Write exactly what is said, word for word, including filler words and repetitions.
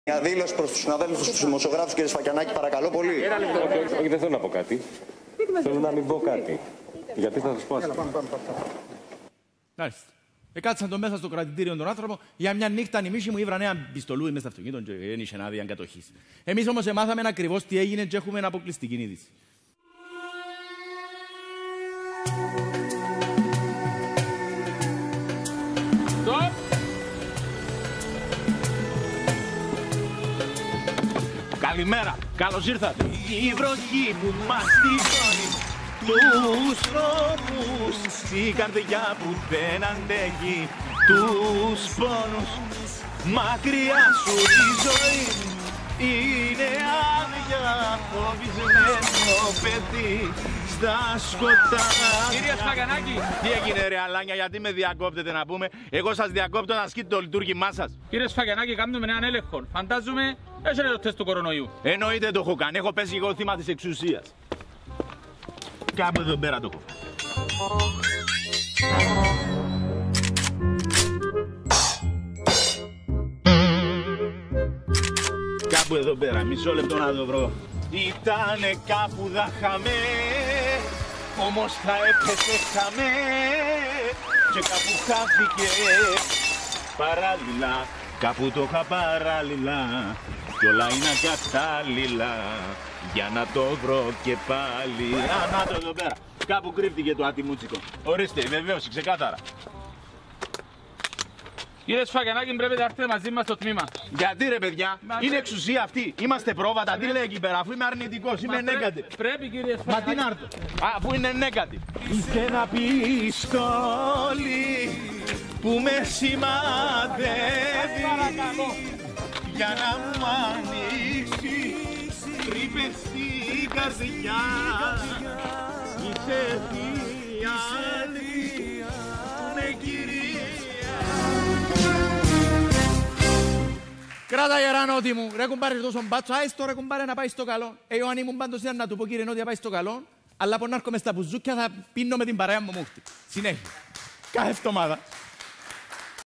Μια δήλωση προς τους συναδέλφους, τους δημοσιογράφους, κύριε Σφακιανάκη, παρακαλώ πολύ. Όχι, δεν θέλω να πω κάτι. Θέλω να μην πω κάτι. Γιατί θα σας πω άσχημα. Μάλιστα. Εκάτσαν τον μέσα στο κρατητήριο τον άνθρωπο, για μια νύχτα νημίσι μου ήβρανε έναν πιστολούι μέσα στο αυτοκίνητο και δεν είχε άδεια κατοχής. Εμείς όμως μάθαμε ακριβώς τι έγινε και έχουμε αποκλειστική είδηση. Καλημέρα, καλώς ήρθατε. Η βροχή που μας τυχώνει τους δρόμους, η καρδιά που δεν αντέχει τους πόνους. Μακριά σου η ζωή είναι άδεια, φοβισμένο παιδί στα σκοτάδια. Κύριε Σφακιανάκη, τι έγινε ρε αλάνια, γιατί με διακόπτετε να πούμε? Εγώ σας διακόπτω να ασκείτε το λειτουργήμά σας. Κύριε Σφακιανάκη, κάνουμε έναν έλεγχο. Φαντάζομαι έχετε το τεστ του κορονοϊού. Εννοείται το έχω κάνει, έχω πέσει εγώ θύμα της εξουσίας. Κάπου εδώ πέρα το έχω. Κάπου εδώ πέρα, μισό λεπτό να το βρω. Ήτανε κάπου δάχαμε, όμως θα έπεσε χαμέ και κάπου χάθηκε παράλληλα. Κάπου το είχα παράλληλα κι όλα είναι ακατάλληλα για να το βρω και πάλι. Α, να το εδώ πέρα. Κάπου κρύφτηκε το ατιμούτσικο. Ορίστε, βεβαίως, ξεκάθαρα. Κύριε Σφακιανάκη, πρέπει να έρθετε μαζί μας στο τμήμα. Γιατί ρε παιδιά, Μα είναι πρέ... εξουσία αυτή. Είμαστε πρόβατα, τι λέει εκεί πέρα, αφού είμαι αρνητικός, είμαι πρέ... negative. Πρέπει κύριε Μα Σφακιανάκη. τι να έρθω, αφού είναι negative. Είσαι ένα πιστόλι που με σημαδεύει για να μου ανοίξει τρύπες στην καρδιά. Είσαι θεία με κυρία. Κράτα γερά νότι μου, ρε κουμπάρε τόσο μπάτσο, άιστο ρε κουμπάρε να πάει στο καλό. Ε, Ιωάννη μου πάντως ήταν να του πω κύριε Νότι να πάει στο καλό, αλλά από να έρχομαι στα μπουζούκια θα πίνω με την παρέα μου μούχτη. Συνέχεια. Κάθε εβδομάδα.